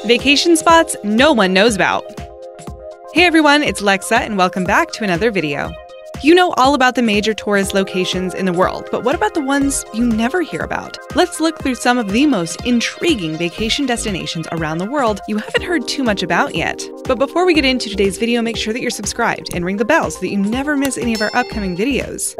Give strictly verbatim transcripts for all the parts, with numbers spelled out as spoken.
Vacation spots no one knows about. Hey everyone, it's Lexa and welcome back to another video. You know all about the major tourist locations in the world, but what about the ones you never hear about? Let's look through some of the most intriguing vacation destinations around the world you haven't heard too much about yet. But before we get into today's video, make sure that you're subscribed and ring the bell so that you never miss any of our upcoming videos.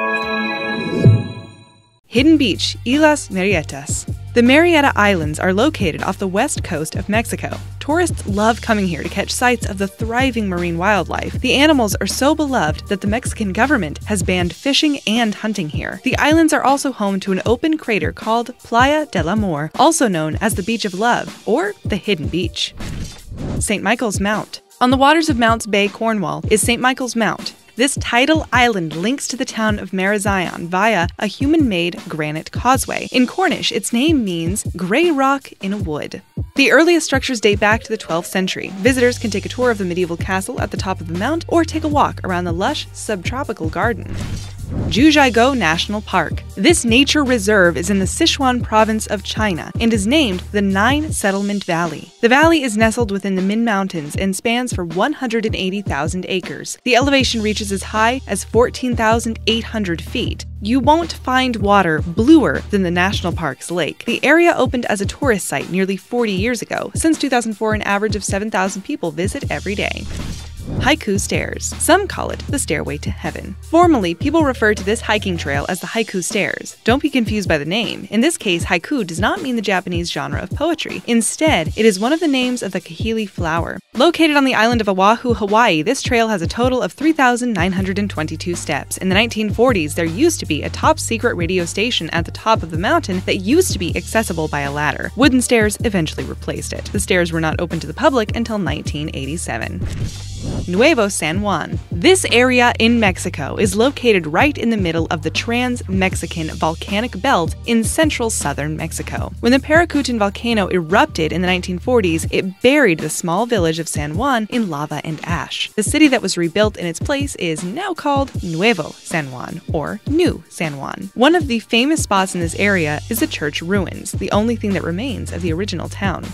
Hidden Beach, Islas Marietas. The Marietta Islands are located off the west coast of Mexico. Tourists love coming here to catch sights of the thriving marine wildlife. The animals are so beloved that the Mexican government has banned fishing and hunting here. The islands are also home to an open crater called Playa del Amor, also known as the Beach of Love, or the Hidden Beach. Saint Michael's Mount. On the waters of Mounts Bay, Cornwall, is Saint Michael's Mount. This tidal island links to the town of Marazion via a human-made granite causeway. In Cornish, its name means grey rock in a wood. The earliest structures date back to the twelfth century. Visitors can take a tour of the medieval castle at the top of the mount or take a walk around the lush subtropical garden. Jiuzhaigou National Park. This nature reserve is in the Sichuan province of China and is named the Nine Settlement Valley. The valley is nestled within the Min Mountains and spans for one hundred eighty thousand acres. The elevation reaches as high as fourteen thousand eight hundred feet. You won't find water bluer than the national park's lake. The area opened as a tourist site nearly forty years ago. Since two thousand four, an average of seven thousand people visit every day. Haiku Stairs. Some call it the Stairway to Heaven. Formally, people refer to this hiking trail as the Haiku Stairs. Don't be confused by the name. In this case, haiku does not mean the Japanese genre of poetry. Instead, it is one of the names of the kahili flower. Located on the island of Oahu, Hawaii, this trail has a total of three thousand nine hundred twenty-two steps. In the nineteen forties, there used to be a top-secret radio station at the top of the mountain that used to be accessible by a ladder. Wooden stairs eventually replaced it. The stairs were not open to the public until nineteen eighty-seven. Nuevo San Juan. This area in Mexico is located right in the middle of the trans-Mexican volcanic belt in central southern Mexico. When the Paracutan volcano erupted in the nineteen forties, it buried the small village of San Juan in lava and ash. The city that was rebuilt in its place is now called Nuevo San Juan, or New San Juan. One of the famous spots in this area is the church ruins, the only thing that remains of the original town.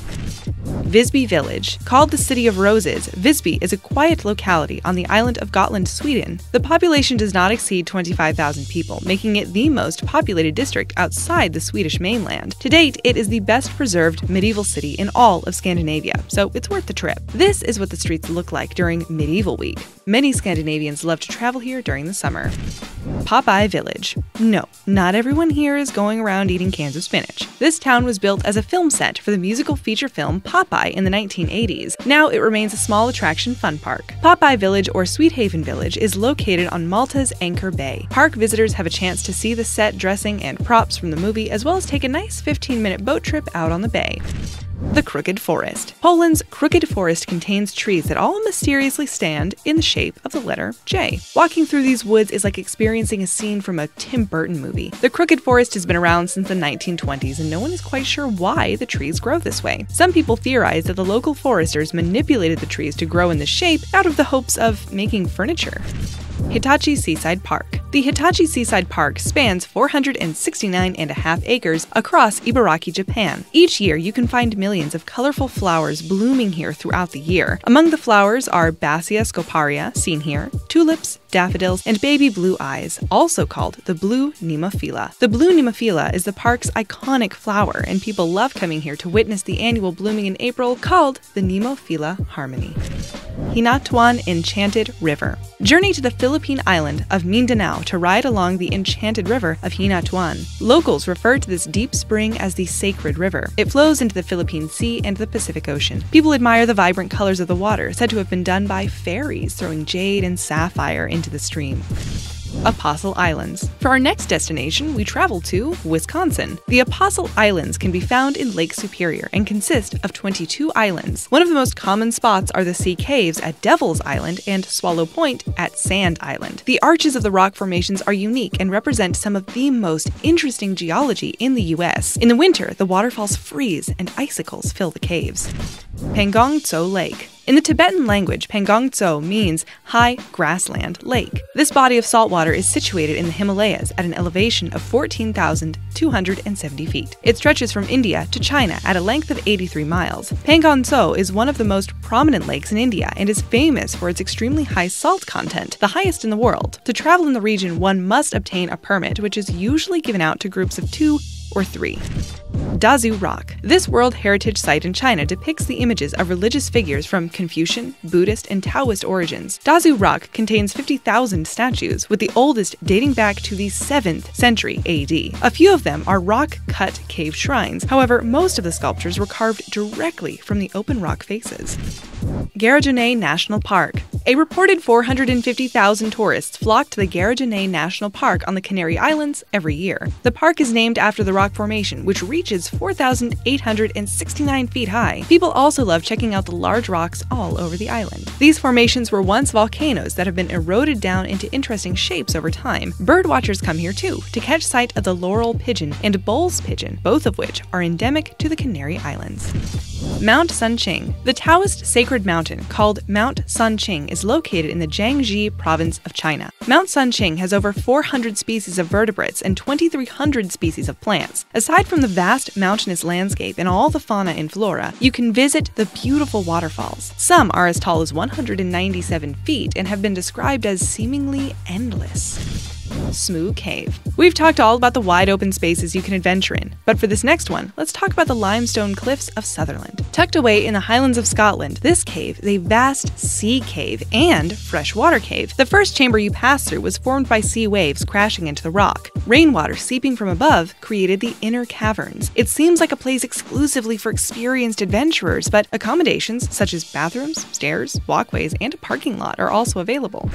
Visby Village. Called the City of Roses, Visby is a quiet locality on the island of Gotland, Sweden. The population does not exceed twenty-five thousand people, making it the most populated district outside the Swedish mainland. To date, it is the best preserved medieval city in all of Scandinavia, so it's worth the trip. This is what the streets look like during Medieval Week. Many Scandinavians love to travel here during the summer. Popeye Village. No, not everyone here is going around eating cans of spinach. This town was built as a film set for the musical feature film Popeye in the nineteen eighties. Now it remains a small attraction fun park. Popeye Village, or Sweet Haven Village, is located on Malta's Anchor Bay. Park visitors have a chance to see the set dressing and props from the movie, as well as take a nice fifteen minute boat trip out on the bay. The Crooked Forest. Poland's Crooked Forest contains trees that all mysteriously stand in the shape of the letter J. Walking through these woods is like experiencing a scene from a Tim Burton movie. The Crooked Forest has been around since the nineteen twenties, and no one is quite sure why the trees grow this way. Some people theorize that the local foresters manipulated the trees to grow in this shape out of the hopes of making furniture. Hitachi Seaside Park. The Hitachi Seaside Park spans four hundred sixty-nine and a half acres across Ibaraki, Japan. Each year, you can find millions of colorful flowers blooming here throughout the year. Among the flowers are Bassia scoparia, seen here, tulips, daffodils, and baby blue eyes, also called the blue nemophila. The blue nemophila is the park's iconic flower, and people love coming here to witness the annual blooming in April called the Nemophila Harmony. Hinatuan Enchanted River. Journey to the Philippine island of Mindanao to ride along the enchanted river of Hinatuan. Locals refer to this deep spring as the Sacred River. It flows into the Philippine Sea and the Pacific Ocean. People admire the vibrant colors of the water, said to have been done by fairies throwing jade and sapphire into the stream. Apostle Islands. For our next destination, we travel to Wisconsin. The Apostle Islands can be found in Lake Superior and consist of twenty-two islands. One of the most common spots are the sea caves at Devil's Island and Swallow Point at Sand Island. The arches of the rock formations are unique and represent some of the most interesting geology in the U S. In the winter, the waterfalls freeze and icicles fill the caves. Pangong-tso Lake. In the Tibetan language, Pangong-tso means high grassland lake. This body of saltwater is situated in the Himalayas at an elevation of fourteen thousand two hundred seventy feet. It stretches from India to China at a length of eighty-three miles. Pangong-tso is one of the most prominent lakes in India and is famous for its extremely high salt content, the highest in the world. To travel in the region, one must obtain a permit, which is usually given out to groups of two or three. Dazhu Rock. This World Heritage Site in China depicts the images of religious figures from Confucian, Buddhist, and Taoist origins. Dazhu Rock contains fifty thousand statues, with the oldest dating back to the seventh century A D. A few of them are rock-cut cave shrines. However, most of the sculptures were carved directly from the open rock faces. Gassho National Park. A reported four hundred fifty thousand tourists flock to the Gassho National Park on the Canary Islands every year. The park is named after the rock formation, which reaches four thousand eight hundred sixty-nine feet high. People also love checking out the large rocks all over the island. These formations were once volcanoes that have been eroded down into interesting shapes over time. Birdwatchers come here too, to catch sight of the laurel pigeon and bull's pigeon, both of which are endemic to the Canary Islands. Mount Sunqing. The Taoist sacred mountain, called Mount Sunqing, is located in the Jiangxi province of China. Mount Sunqing has over four hundred species of vertebrates and twenty-three hundred species of plants. Aside from the vast mountainous landscape and all the fauna and flora, you can visit the beautiful waterfalls. Some are as tall as one hundred ninety-seven feet and have been described as seemingly endless. Smoo Cave. We've talked all about the wide open spaces you can adventure in, but for this next one, let's talk about the limestone cliffs of Sutherland. Tucked away in the Highlands of Scotland, this cave is a vast sea cave and freshwater cave. The first chamber you pass through was formed by sea waves crashing into the rock. Rainwater seeping from above created the inner caverns. It seems like a place exclusively for experienced adventurers, but accommodations such as bathrooms, stairs, walkways, and a parking lot are also available.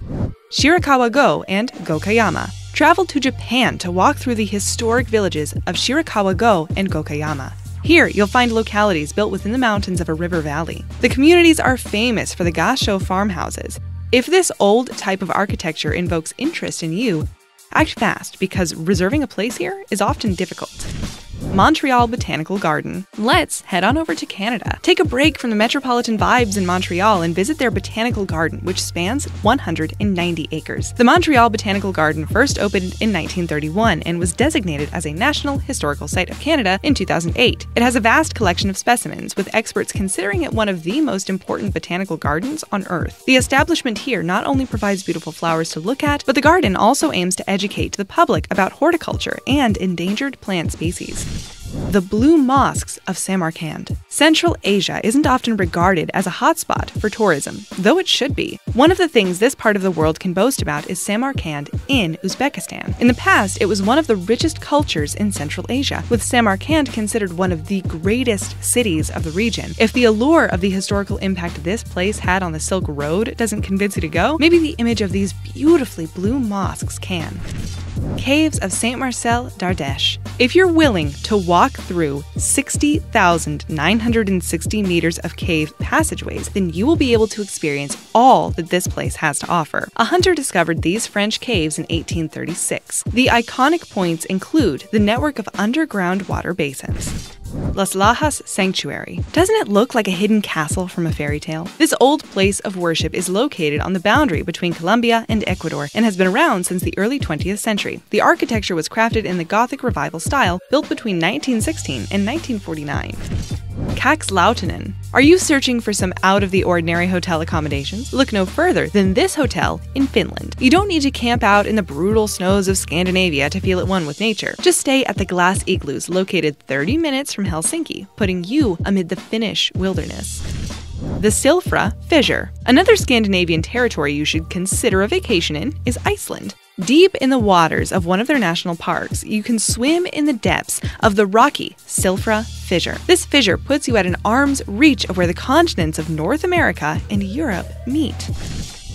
Shirakawa-go And Gokayama. Travel to Japan to walk through the historic villages of Shirakawa-go And Gokayama. Here, you'll find localities built within the mountains of a river valley. The communities are famous for the gassho farmhouses. If this old type of architecture invokes interest in you, act fast because reserving a place here is often difficult. Montreal Botanical Garden. Let's head on over to Canada. Take a break from the metropolitan vibes in Montreal and visit their botanical garden, which spans one hundred ninety acres. The Montreal Botanical Garden first opened in nineteen thirty-one and was designated as a National Historical Site of Canada in two thousand eight. It has a vast collection of specimens, with experts considering it one of the most important botanical gardens on Earth. The establishment here not only provides beautiful flowers to look at, but the garden also aims to educate the public about horticulture and endangered plant species. The Blue Mosques of Samarkand. Central Asia isn't often regarded as a hotspot for tourism, though it should be. One of the things this part of the world can boast about is Samarkand in Uzbekistan. In the past, it was one of the richest cultures in Central Asia, with Samarkand considered one of the greatest cities of the region. If the allure of the historical impact this place had on the Silk Road doesn't convince you to go, maybe the image of these beautifully blue mosques can. Caves of Saint Marcel d'Ardèche. If you're willing to walk through sixty thousand nine hundred sixty meters of cave passageways, then you will be able to experience all that this place has to offer. A hunter discovered these French caves in eighteen thirty-six. The iconic points include the network of underground water basins. Las Lajas Sanctuary. Doesn't it look like a hidden castle from a fairy tale? This old place of worship is located on the boundary between Colombia and Ecuador and has been around since the early twentieth century. The architecture was crafted in the Gothic Revival style, built between nineteen sixteen and nineteen forty-nine. Kakslautinen. Are you searching for some out-of-the-ordinary hotel accommodations? Look no further than this hotel in Finland. You don't need to camp out in the brutal snows of Scandinavia to feel at one with nature. Just stay at the glass igloos located thirty minutes from Helsinki, putting you amid the Finnish wilderness. The Silfra Fissure. Another Scandinavian territory you should consider a vacation in is Iceland. Deep in the waters of one of their national parks, you can swim in the depths of the rocky Silfra Fissure. This fissure puts you at an arm's reach of where the continents of North America and Europe meet.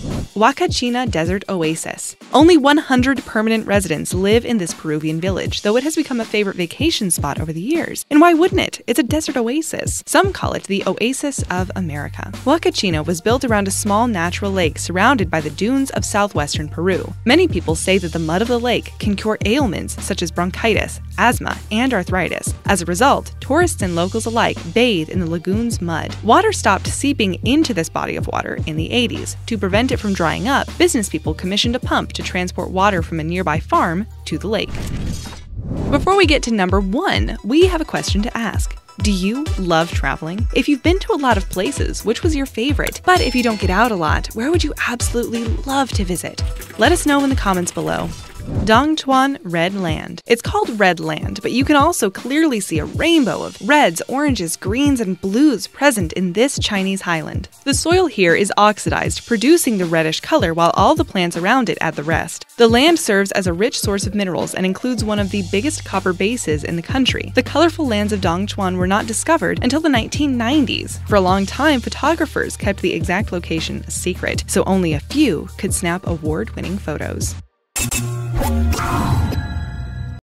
Huacachina Desert Oasis. Only one hundred permanent residents live in this Peruvian village, though it has become a favorite vacation spot over the years. And why wouldn't it? It's a desert oasis. Some call it the Oasis of America. Huacachina was built around a small natural lake surrounded by the dunes of southwestern Peru. Many people say that the mud of the lake can cure ailments such as bronchitis, asthma, and arthritis. As a result, tourists and locals alike bathe in the lagoon's mud. Water stopped seeping into this body of water in the eighties. To prevent it from drying up, business people commissioned a pump to transport water from a nearby farm to the lake. Before we get to number one, we have a question to ask. Do you love traveling? If you've been to a lot of places, which was your favorite? But if you don't get out a lot, where would you absolutely love to visit? Let us know in the comments below. Dongchuan Red Land. It's called Red Land, but you can also clearly see a rainbow of reds, oranges, greens, and blues present in this Chinese highland. The soil here is oxidized, producing the reddish color while all the plants around it add the rest. The land serves as a rich source of minerals and includes one of the biggest copper bases in the country. The colorful lands of Dongchuan were not discovered until the nineteen nineties. For a long time, photographers kept the exact location a secret, so only a few could snap award-winning photos.